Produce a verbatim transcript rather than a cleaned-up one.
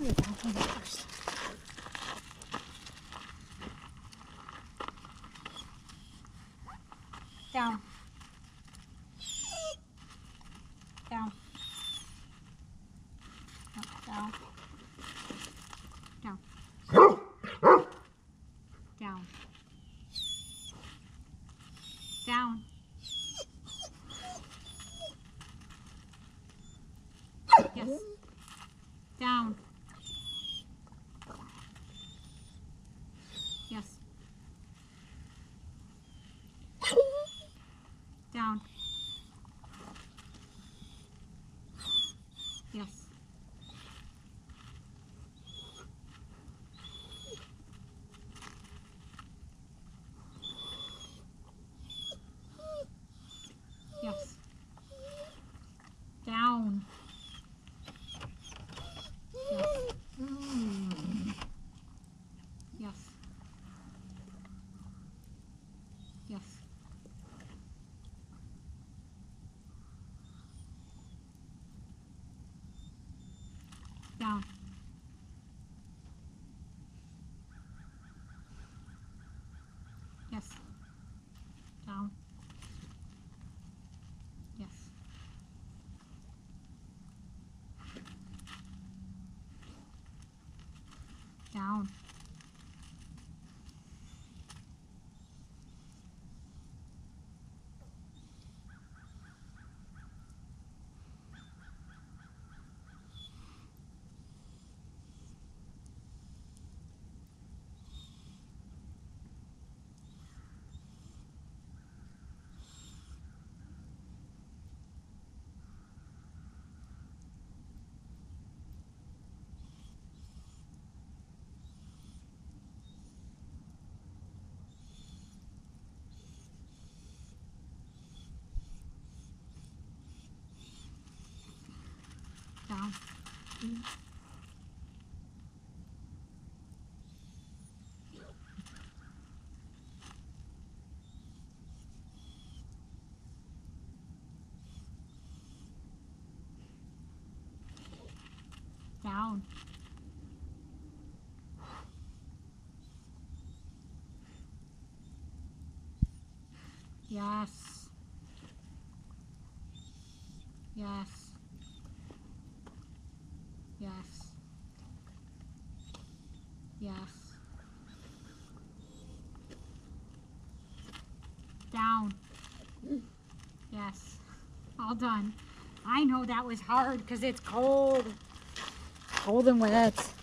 Get down from there first. Down. Down. Up, down. Down. Down. Down. Yes. Down. Yes. Down. Yes. Yes. Down. Yes. Mm. Yes. Yes. Down. Yes. Down. Yes. Down. Down. Mm. Down. Yes. Yes. Yes. Yes. Down. Yes. All done. I know that was hard because it's cold. Cold and wet.